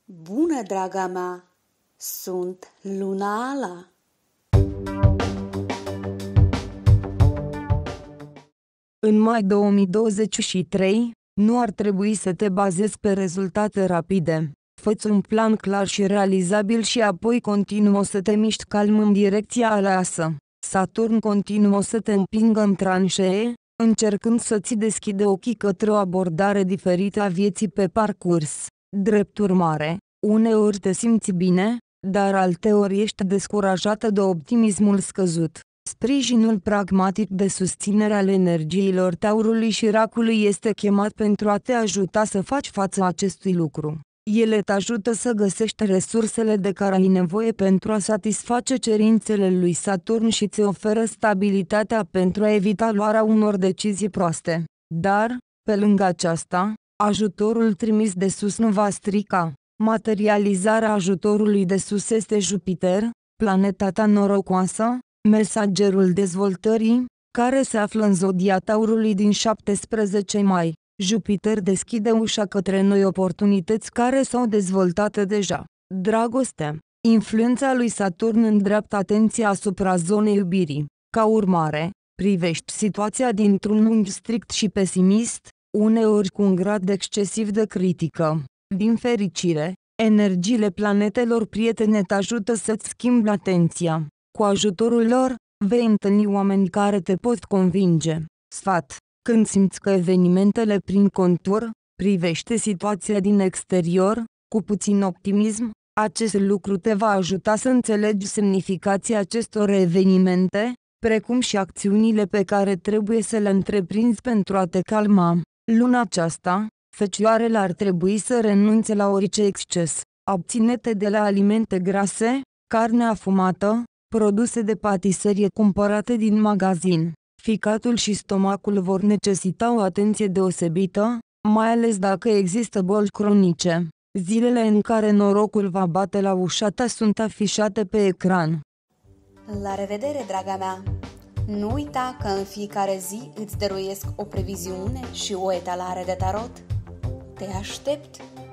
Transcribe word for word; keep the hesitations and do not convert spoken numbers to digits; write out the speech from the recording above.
Bună, draga mea! Sunt Luna Ala! În mai două mii douăzeci și trei, nu ar trebui să te bazezi pe rezultate rapide. Fă-ți un plan clar și realizabil și apoi continuă să te miști calm în direcția aleasă. Saturn continuă să te împingă în tranșee, încercând să-ți deschide ochii către o abordare diferită a vieții pe parcurs. Drept urmare, uneori te simți bine, dar alteori ești descurajată de optimismul scăzut. Sprijinul pragmatic de susținere al energiilor Taurului și Racului este chemat pentru a te ajuta să faci față acestui lucru. Ele te ajută să găsești resursele de care ai nevoie pentru a satisface cerințele lui Saturn și ți oferă stabilitatea pentru a evita luarea unor decizii proaste. Dar, pe lângă aceasta, ajutorul trimis de sus nu va strica. Materializarea ajutorului de sus este Jupiter, planeta ta norocoasă, mesagerul dezvoltării, care se află în zodia Taurului din șaptesprezece mai. Jupiter deschide ușa către noi oportunități care s-au dezvoltat deja. Dragoste. Influența lui Saturn îndreaptă atenția asupra zonei iubirii. Ca urmare, privești situația dintr-un unghi strict și pesimist, uneori cu un grad excesiv de critică. Din fericire, energiile planetelor prietene te ajută să-ți schimbi atenția. Cu ajutorul lor, vei întâlni oameni care te pot convinge. Sfat. Când simți că evenimentele prin contur, privește situația din exterior, cu puțin optimism, acest lucru te va ajuta să înțelegi semnificația acestor evenimente, precum și acțiunile pe care trebuie să le întreprinzi pentru a te calma. Luna aceasta, Fecioarele ar trebui să renunțe la orice exces. Abține-te de la alimente grase, carne afumată, produse de patiserie cumpărate din magazin. Ficatul și stomacul vor necesita o atenție deosebită, mai ales dacă există boli cronice. Zilele în care norocul va bate la ușa ta sunt afișate pe ecran. La revedere, draga mea! Nu uita că în fiecare zi îți dăruiesc o previziune și o etalare de tarot. Te aștept!